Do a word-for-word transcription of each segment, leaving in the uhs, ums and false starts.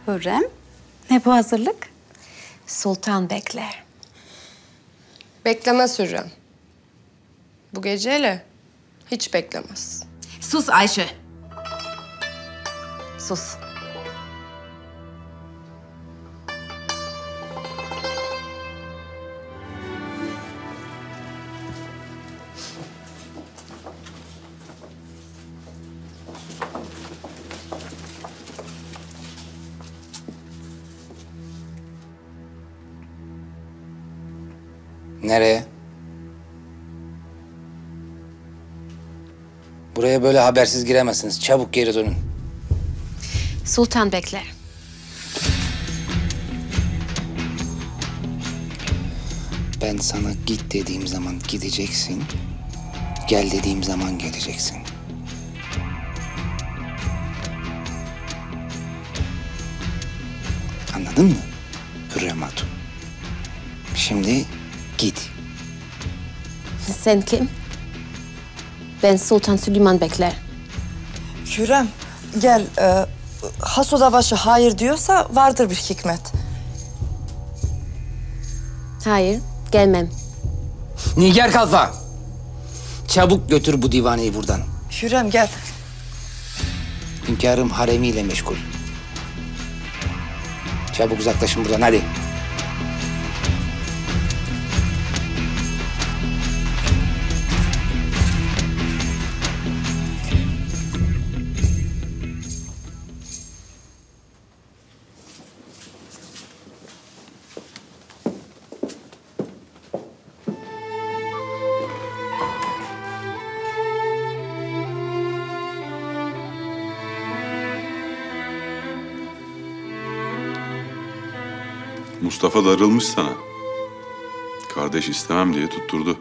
Hürrem, ne bu hazırlık? Sultan bekler. Beklemez Hürrem. Bu geceyle hiç beklemez. Sus Ayşe. Sus. Nereye? Buraya böyle habersiz giremezsiniz. Çabuk geri dönün. Sultan bekler. Ben sana git dediğim zaman gideceksin. Gel dediğim zaman geleceksin. Anladın mı? Hürrem Hatun. Şimdi git. Sen kim? Ben Sultan Süleyman bekler. Hürrem, gel. E, Hasoda başı hayır diyorsa vardır bir hikmet. Hayır, gelmem. Nigar Kalfa! Çabuk götür bu divaneyi buradan. Hürrem gel. Hünkârım haremiyle meşgul. Çabuk uzaklaşın buradan, hadi. Mustafa darılmış sana. Kardeş istemem diye tutturdu.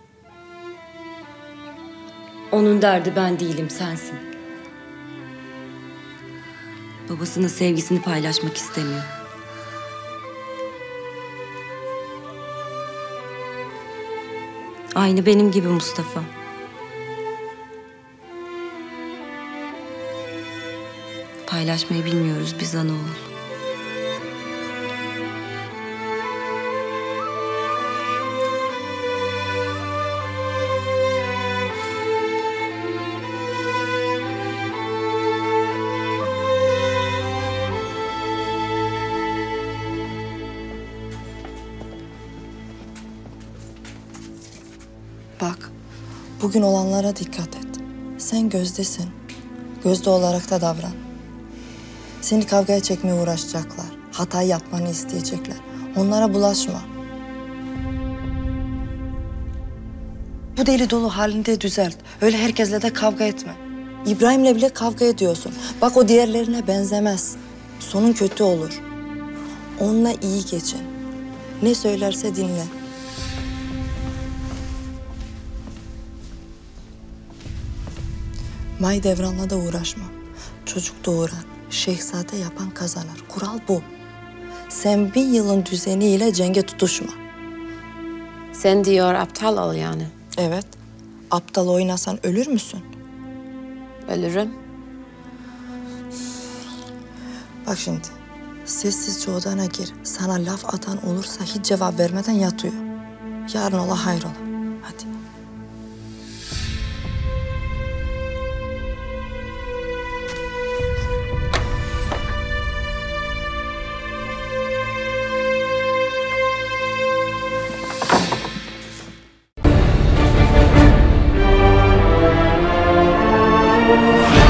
Onun derdi ben değilim, sensin. Babasının sevgisini paylaşmak istemiyor. Aynı benim gibi Mustafa. Paylaşmayı bilmiyoruz biz ana oğul. Bak, bugün olanlara dikkat et. Sen gözdesin. Gözde olarak da davran. Seni kavgaya çekmeye uğraşacaklar. Hatayı yapmanı isteyecekler. Onlara bulaşma. Bu deli dolu halinde düzelt. Öyle herkesle de kavga etme. İbrahim'le bile kavga ediyorsun. Bak o diğerlerine benzemez. Sonun kötü olur. Onunla iyi geçin. Ne söylerse dinle. Mahidevran'la da uğraşma. Çocuk doğuran, şehzade yapan kazanır. Kural bu. Sen bin yılın düzeniyle cenge tutuşma. Sen diyor aptal ol yani. Evet. Aptal oynasan ölür müsün? Ölürüm. Bak şimdi. Sessizce odana gir. Sana laf atan olursa hiç cevap vermeden yatıyor. Yarın ola hayrola. Hadi. Yeah.